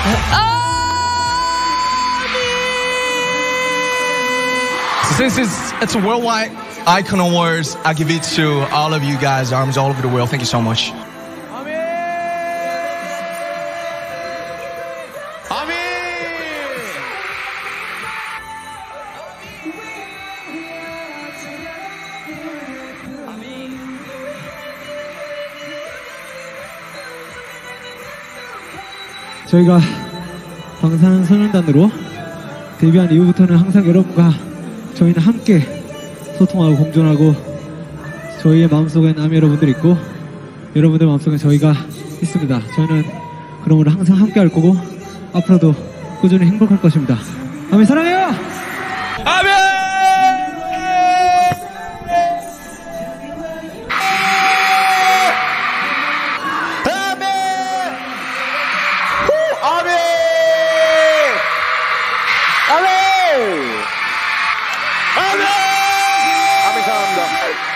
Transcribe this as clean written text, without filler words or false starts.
Since it's a worldwide icon awards, I give it to all of you guys, arms all over the world. Thank you so much. 저희가 방탄소년단으로 데뷔한 이후부터는 항상 여러분과 저희는 함께 소통하고 공존하고 저희의 마음속엔 아미 여러분들이 있고 여러분들 마음속엔 저희가 있습니다. 저희는 그러므로 항상 함께 할 거고 앞으로도 꾸준히 행복할 것입니다. 아미 사랑해요! 아미! 아미 사랑합니다.